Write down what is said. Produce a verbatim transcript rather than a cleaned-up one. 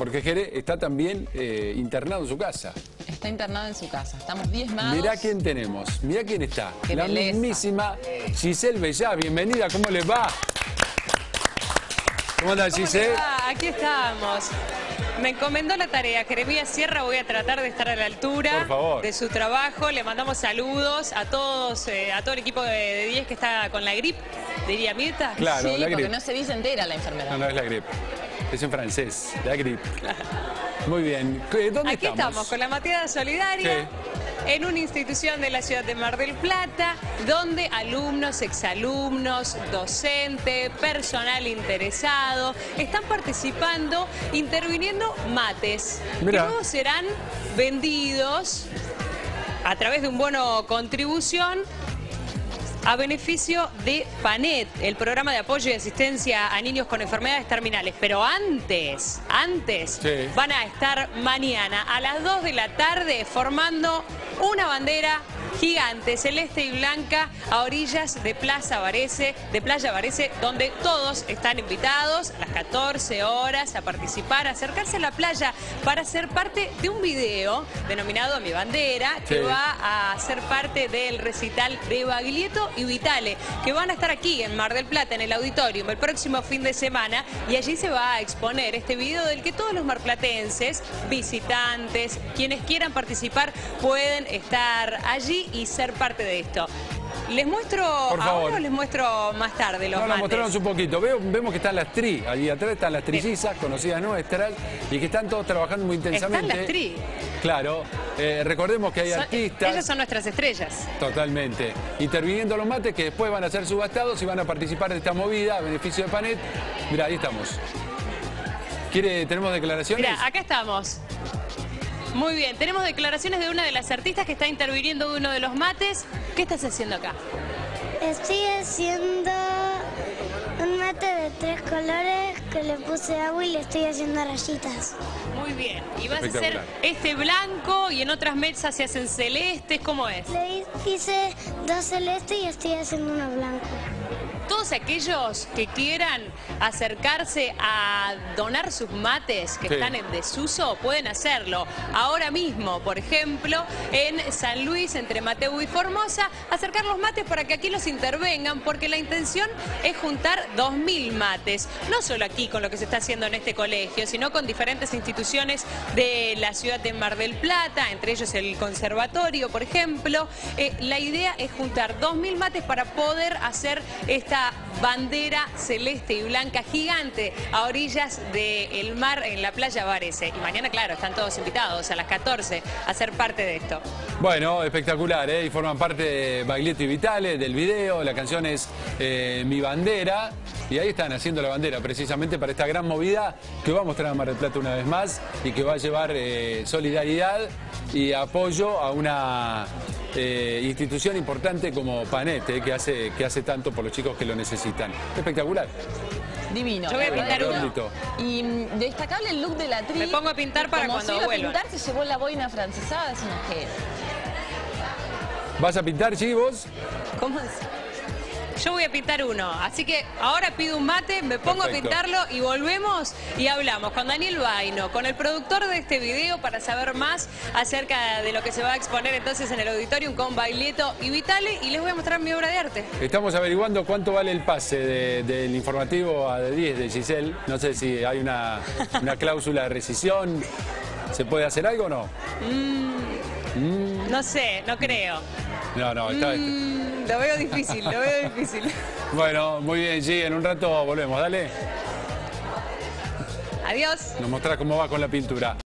Jorge Jere está también eh, internado en su casa. Está internado en su casa. Estamos diezmados. Mirá quién tenemos, mirá quién está. Qué la belleza. mismísima Giselle Bellá. Bienvenida, ¿cómo les va? ¿Cómo anda, ¿Cómo Giselle? le va? Aquí estamos. Me encomendó la tarea. Jeremías Sierra, voy a tratar de estar a la altura Por favor. de su trabajo. Le mandamos saludos a todos, eh, a todo el equipo de, de diez que está con la gripe, diría Mirta. Claro, Sí, la porque gripe. no se dice entera la enfermedad. No, no es la gripe. Es en francés, la gripe. Muy bien. ¿Dónde Aquí estamos? con la Mateada Solidaria. En una institución de la ciudad de Mar del Plata, donde alumnos, exalumnos, docente, personal interesado, están participando, interviniendo mates, Mirá. que luego serán vendidos a través de un bono contribución a beneficio de PANET, el programa de apoyo y asistencia a niños con enfermedades terminales. Pero antes, antes, Sí. van a estar mañana a las dos de la tarde formando una bandera gigante, celeste y blanca, a orillas de Plaza Varese, de Playa Varese, donde todos están invitados a las catorce horas a participar, a acercarse a la playa para ser parte de un video denominado Mi Bandera, que Sí. va a ser parte del recital de Baglietto y Vitale, que van a estar aquí en Mar del Plata, en el auditorium, el próximo fin de semana, y allí se va a exponer este video del que todos los marplatenses, visitantes, quienes quieran participar, pueden estar allí y ser parte de esto. ¿Les muestro Por favor. ahora o les muestro más tarde los No, no, mates? mostranos un poquito. Veo, vemos que están las tri, allí atrás están las trillizas, conocidas nuestras, y que están todos trabajando muy intensamente. Están las tri. Claro. Eh, recordemos que hay Son- artistas. ellas son nuestras estrellas. Totalmente. Interviniendo los mates que después van a ser subastados y van a participar de esta movida a beneficio de PANET. Mirá, ahí estamos. ¿Quiere, tenemos declaraciones? Mira, acá estamos. Muy bien, tenemos declaraciones de una de las artistas que está interviniendo de uno de los mates. ¿Qué estás haciendo acá? Estoy haciendo un mate de tres colores que le puse agua y le estoy haciendo rayitas. Muy bien. Y vas a hacer Espectacular. este blanco y en otras mesas se hacen celestes. ¿Cómo es? Le hice dos celestes y estoy haciendo uno blanco. Todos aquellos que quieran acercarse a donar sus mates que Sí. están en desuso, pueden hacerlo ahora mismo, por ejemplo, en San Luis, entre Mateu y Formosa, acercar los mates para que aquí los intervengan, porque la intención es juntar dos mil mates, no solo aquí con lo que se está haciendo en este colegio, sino con diferentes instituciones de la ciudad de Mar del Plata, entre ellos el conservatorio, por ejemplo. Eh, la idea es juntar dos mil mates para poder hacer esta bandera celeste y blanca gigante a orillas del mar en la playa Varese. Y mañana, claro, están todos invitados a las catorce a ser parte de esto. Bueno, espectacular, ¿eh? Y forman parte de Baglietto y Vitale, del video. La canción es eh, Mi Bandera. Y ahí están haciendo la bandera precisamente para esta gran movida que va a mostrar a Mar del Plata una vez más y que va a llevar eh, solidaridad y apoyo a una eh, institución importante como PANET, eh, que hace, que hace tanto por los chicos que lo necesitan. Espectacular. Divino. Yo voy a la pintar verdad. uno. Bonito. Y mm, destacable el look de la tri. Me pongo a pintar para Como cuando si iba a vuelvan. pintar, se llevó la boina francesada, es una que... ¿Vas a pintar, Chi, vos? ¿Cómo es? Yo voy a pintar uno, así que ahora pido un mate, me pongo Perfecto. a pintarlo y volvemos y hablamos con Daniel Baino, con el productor de este video, para saber más acerca de lo que se va a exponer entonces en el auditorium con Baglietto y Vitale, y les voy a mostrar mi obra de arte. Estamos averiguando cuánto vale el pase de- del informativo a de diez de Giselle. No sé si hay una, una cláusula de rescisión. ¿Se puede hacer algo o no? No sé, no creo. No, no, está... Mm, lo veo difícil, lo veo difícil. Bueno, muy bien, G, en un rato volvemos, dale. Adiós. Nos mostrás cómo va con la pintura.